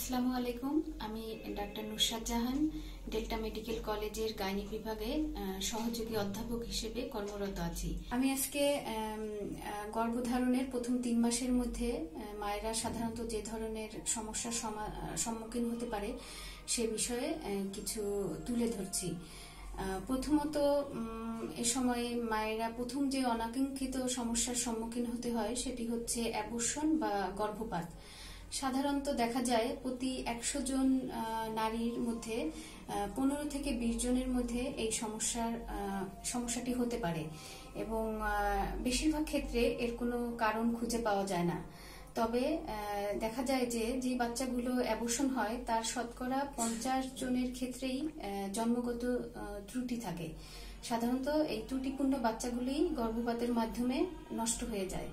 আসসালামু আলাইকুম। আমি doctor Nusrat Jahan, Delta medical কলেজের গাইনিক বিভাগে সহযোগী অধ্যাপক হিসেবে কর্মরত আছি। আমি আজকে গর্ভধারণের প্রথম 3 মাসের মধ্যে মায়েরা সাধারণত যে ধরনের সমস্যার সম্মুখীন হতে পারে সে বিষয়ে কিছু তুলে ধরছি। প্রথমত এ সময়ে মায়েরা প্রথম যে অনাকাঙ্ক্ষিত সমস্যার সম্মুখীন হতে হয় সেটি হচ্ছে অ্যাবর্শন বা গর্ভপাত। সাধারণত দেখা যায় প্রতি 100 জন নারীর মধ্যে 15 থেকে 20 জনের মধ্যে এই সমস্যাটি হতে পারে এবং বেশিরভাগ ক্ষেত্রে এর কোনো কারণ খুঁজে পাওয়া যায় না। তবে দেখা যায় যে বাচ্চাগুলো অ্যাবর্শন হয় তার শতকরা 50 জনের ক্ষেত্রেই জন্মগত ত্রুটি থাকে। সাধারণত এই ত্রুটিপূর্ণ বাচ্চাগুলি গর্ভপাতের মাধ্যমে নষ্ট হয়ে যায়।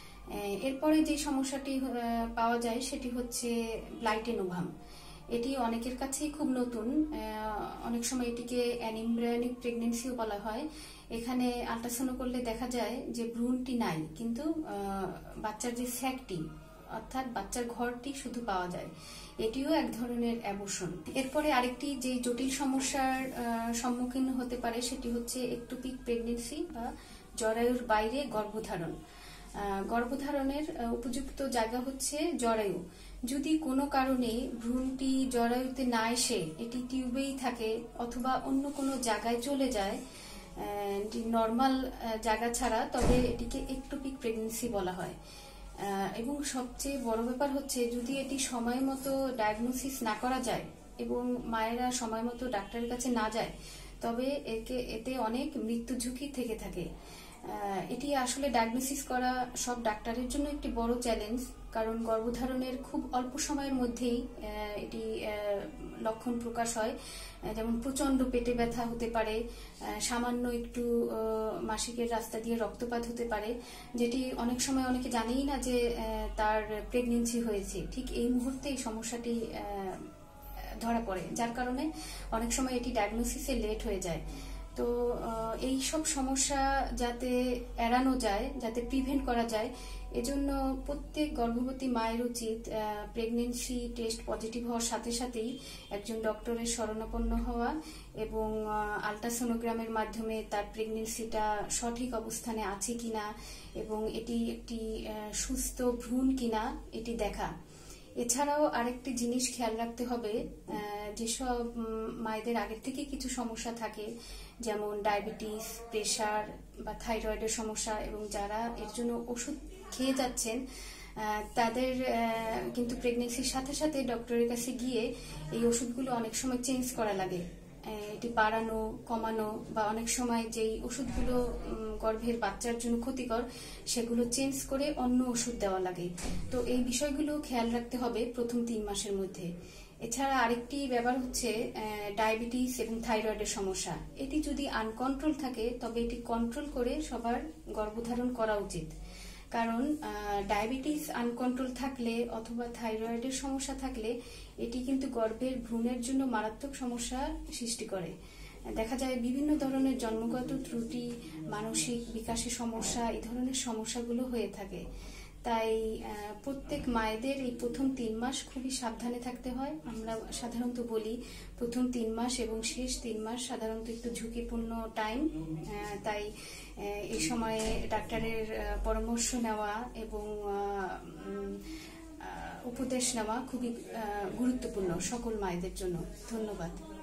এরপরে যে সমস্যাটি পাওয়া যায় সেটি হচ্ছে ব্লাইটেন ওভাম। এটি অনেকের কাছেই খুব নতুন, অনেক সময় এটিকে অ্যানিমব্রায়োনিক প্রেগনেন্সিও বলা হয়। এখানে আল্ট্রাসাউন্ড করলে দেখা যায় যে ভ্রূণটি নাই, কিন্তু বাচ্চার যে স্যাকটি অর্থাৎ বাচ্চার ঘরটি শুধু পাওয়া যায়। এটিও এক ধরনের অ্যাবর্শন। এরপরে আরেকটি যে জটিল সমস্যার সম্মুখীন হতে পারে সেটি হচ্ছে একটোপিক প্রেগনেন্সি বা জরায়ুর বাইরে গর্ভধারণ। গর্ভধারণের উপযুক্ত জায়গা হচ্ছে জরায়ু। যদি কোনো কারণে ভ্রূণটি জরায়ুতে না এসে এটি টিউবেই থাকে অথবা অন্য কোনো জায়গায় চলে যায় নর্মাল জায়গা ছাড়া, তবে এটিকে একটোপিক প্রেগনেন্সি বলা হয়। এবং সবচেয়ে বড় ব্যাপার হচ্ছে যদি এটি সময় মতো ডায়াগনোসিস না করা যায় এবং মায়েরা সময় মতো ডাক্তারের কাছে না যায় তবে এতে অনেক মৃত্যু ঝুঁকি থেকে থাকে। এটি আসলে ডায়াগনোসিস করা সব ডাক্তারের জন্য একটি বড় চ্যালেঞ্জ, কারণ গর্ভধারণের খুব অল্প সময়ের মধ্যেই এটি লক্ষণ প্রকাশ হয়। যেমন প্রচন্ড পেটে ব্যথা হতে পারে, সামান্য একটু মাসিকের রাস্তা দিয়ে রক্তপাত হতে পারে, যেটি অনেক সময় অনেকে জানেই না যে তার প্রেগনেন্সি হয়েছে। ঠিক এই মুহূর্তে এই সমস্যাটি ধরা পড়ে, যার কারণে অনেক সময় এটি ডায়াগনোসিসে লেট হয়ে যায়। তো এই সব সমস্যা যাতে এড়ানো যায়, যাতে প্রিভেন্ট করা যায়, এজন্য প্রত্যেক গর্ভবতী মায়ের উচিত প্রেগনেন্সি টেস্ট পজিটিভ হওয়ার সাথে সাথেই একজন ডক্টরের শরণাপন্ন হওয়া এবং আলট্রাসোনোগ্রামের মাধ্যমে তার প্রেগনেন্সিটা সঠিক অবস্থানে আছে কিনা এবং এটি একটি সুস্থ ভ্রূণ কিনা এটি দেখা। এছাড়াও আরেকটি জিনিস খেয়াল রাখতে হবে, যেসব মায়েদের আগের থেকে কিছু সমস্যা থাকে যেমন ডায়াবেটিস, প্রেশার বা থাইরয়েডের সমস্যা, এবং যারা এর জন্য ওষুধ খেয়ে যাচ্ছেন তাদের কিন্তু প্রেগনেন্সির সাথে সাথে ডক্টরের কাছে গিয়ে এই ওষুধগুলো অনেক সময় চেঞ্জ করা লাগে। এটি বাড়ানো, কমানো বা অনেক সময় যেই ওষুধগুলো গর্ভের বাচ্চার জন্য ক্ষতিকর সেগুলো চেঞ্জ করে অন্য ওষুধ দেওয়া লাগে। তো এই বিষয়গুলো খেয়াল রাখতে হবে প্রথম 3 মাসের মধ্যে। এছাড়া আরেকটি ব্যাপার হচ্ছে ডায়াবেটিস এবং থাইরয়েডের সমস্যা। এটি যদি আনকন্ট্রোল থাকে তবে এটি কন্ট্রোল করে সবার গর্ভধারণ করা উচিত, কারণ ডায়াবেটিস আনকন্ট্রোল থাকলে অথবা থাইরয়েডের সমস্যা থাকলে এটি কিন্তু গর্ভের ভ্রূণের জন্য মারাত্মক সমস্যা সৃষ্টি করে। দেখা যায় বিভিন্ন ধরনের জন্মগত ত্রুটি, মানসিক বিকাশের সমস্যা, এই ধরনের সমস্যাগুলো হয়ে থাকে। তাই প্রত্যেক মায়েদের এই প্রথম 3 মাস খুবই সাবধানে থাকতে হয়। আমরা সাধারণত বলি প্রথম 3 মাস এবং শেষ 3 মাস সাধারণত একটু ঝুঁকিপূর্ণ টাইম। তাই এই সময়ে ডাক্তারের পরামর্শ নেওয়া এবং উপদেশ নেওয়া খুবই গুরুত্বপূর্ণ সকল মায়েদের জন্য। ধন্যবাদ।